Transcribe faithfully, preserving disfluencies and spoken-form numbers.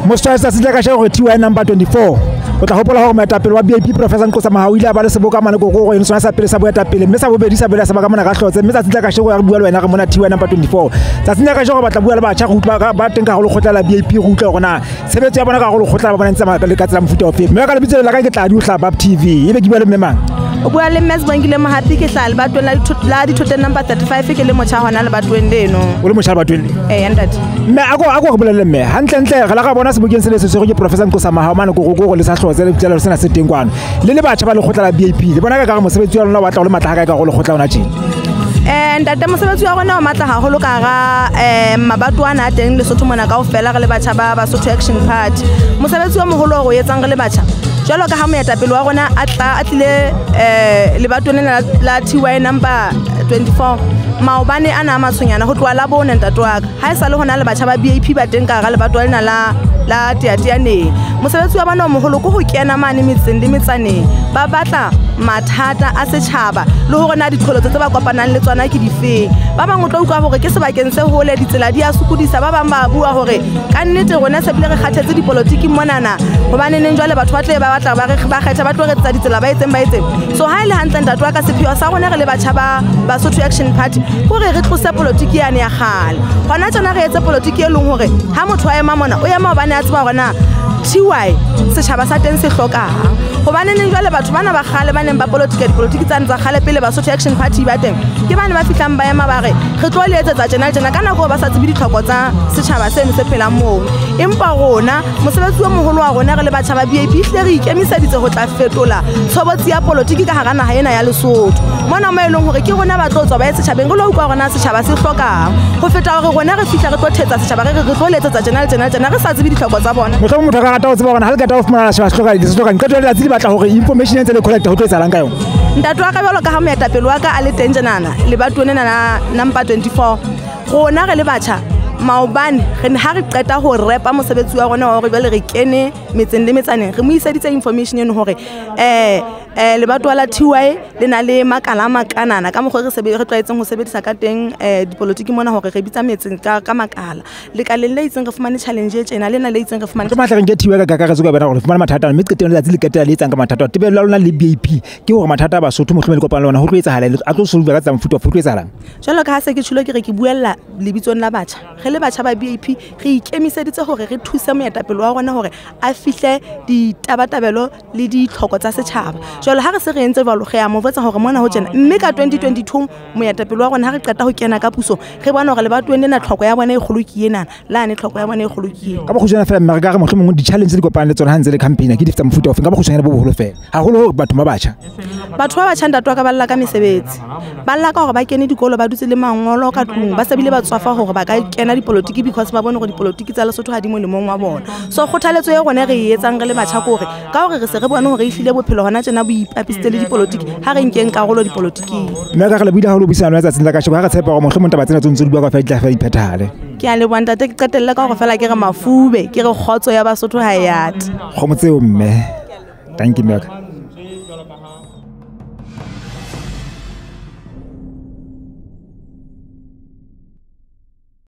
Mostra sa sitla ka shego T Y number twenty-four. O tla hopola hore moetapele wa B I P Professor Nkosi Mahaile ba le seboka mane go go eno sona sa pele sa boetapele mme sa bobedi sa bela sa baka mona ka hlotse mme sa sitla ka shego ya re bua le wena ga mona T Y number twenty-four. Sa sitla ka shego batla bua le batjha go utlwa ba teng ka go le khotla la B I P go utlwa gona sebetso ya bona ka go le khotla ba bona ntse ka le ka tsela mofuta ofe mme ka le bitse la ka ke tla di o hlaba T V ebe ke bua le mmemang o bua le Ms Bongile Mahapi ke hlale ba tona la di thote number thirty-five ke le motjha hona le ba twende no o le motjha ba twende eh yandati mme ako ako go bolele mme hantle ntle ga la ga bona sebokeng se le se go ke Professor Nkosi Mahaile go go go le sa hlotse le tsela sena se teng kwana le le batjha ba le khotla la B I P le bona ka ka mosebetsi wa lona wa tla go le matla ga ka go le khotla ona tjena eh ntate mosebetsi wa rona o matla haholo ka ga eh mabatwana a teng le Sotho mona ka ofela ga le batjha ba ba Sotho Action Party mosebetsi wa moholo go etsang ga le batjha jalo ka ha moetapele wa rona a tla a tlile eh le batwana la T Y number twenty-four maobane ana matshonyana go tloa la bona ntate wa ka ha e sa le hona le batjha ba B I P ba teng ka ga le batwana la la tiatiane mosebetsi wa bana o moholo go go kena mane metseng le metsaneng ba batla mathata a setšhaba le hore na ditlholo tse ba kopanang le tsona ke difeng ba bangwe tlo utlwa hore ke sebakeng se hole ditsela di a sokodisa ba bang ba bua hore ka nnete rona se bile re kgathetse dipolitiki monana hobane neng jwale batho ba tle ba batla ba re ba kgetha ba tlo re tsa ditsela ba etseng ba etseng so ha ile hantle ntate wa ka sepheo sa rona re le batjha ba ba Sotho Action Party hore re tlose politiki yane ya kgale hona tsona re etse politiki e leng hore ha motho a ema mona o ema ba ne a tseba rona T Y setjhaba sa teng se hlokang hobane neng jwale batho bana ba kgale ba neng ba politika dipolitiki tsa ntsa kgale pele ba Sotho Action Party ba teng ke bana ba fitlang ba ema ba re re tlo le etsetsa tjena tjena kana go ba sa tsebe ditlhoko tsa setjhaba seno se phelang moo empa rona mosebetsi wa moholo wa rona re le batjha ba B I P hle re ikemiseditse go tla fetola tshobotsi ya politiki ka hara naha ena ya Lesotho mona mo eleng hore ke rona ba tlo tswa ba etsa tjhabeng re lo utlwa rona setjhaba se hlokang go feta hore rona re fitla re tlo thetsa setjhaba re re tlo le etsetsa tjena tjena tjena re sa tsebe ditlhoko tsa bona motho motho ka rata o tseba gona ha le ka ta o fumana sheba hloka di hloka nka le tsi batla hore information ntse le collect ho tlo etsalang ka yona ntate wa ka jalo ka ha moetapele wa ka a le teng tjenana le batone na number twenty-four rona re le batjha maobane re ha re qeta ho repa mosebetsi wa rona wa hore jwale re kene metseng le metsaneng re mo iseditse information eno hore eh eh le batho la T Y le na le makala makanana ka mogwe re sebe re tlaetseng ho sebedisa ka teng eh dipolitiki mona hore re bitsa metseng ka ka makala le ka le le itseng re fumane challenge e tjena le na le itseng re fumane ke matla re nke T Y ka ka re tsoka bana gore fumana mathata mme qeteng le tsi le ketela le itsang ka mathata tebe la lona le B I P ke hore mathata ba Sotho mohlomele kopana le ona ho tlo etsahala a tlo solve ka tsa mfuto futo etsahalang jalo ka ha se ke tshilo ke re ke buella lebitsong la batjha re le batjha ba B I P re ikemiseditse hore re thuse moetapele wa rona hore a fihle ditabatabelo le ditlhoko tsa setjhaba jalo ha re se re entse jalo ge ya mo botsa hore mona ho tjena mme ka twenty twenty-two moetapele wa rona ha re qeta ho kena ka puso re bona hore le ba twende na tlhoko ya bona e kgoloki ena la ne tlhoko ya bona e kgoloki ka ba go jena fela mme ga re mohlomong di challenge di kopana le tsona ha ntse le campaign ke di tsa mfuta ofe ka ba go jena bo boholo fela ha holo batho ba batjha batho ba batjha ntatwa ka balla ka mesebetsi balla ka hore ba kene dikolo ba dutse le mangolo ka tlung ba sebile ba tswafa hore ba ka kena dipolitiki because ba bone gore dipolitiki tsa Lesotho ha di mo le mong wa bona so kgothaletso ya rona re e etsang re le batjha gore ka hore re se re bone hore e hlile bophelo hona tsena bo ipapisitse le dipolitiki ha re nkeng karolo dipolitiki mme ka re le buile ha lo bisana ya tsatsing la ka sheba ga re tshepa gore mohlomong taba tsena tsontse di bua ka fa di tla fa di phethale ke a le bua ntate ke qetella ka gore fela ke re mafube ke re kgotso ya Basotho ha ya ati go motseo mme thank you mme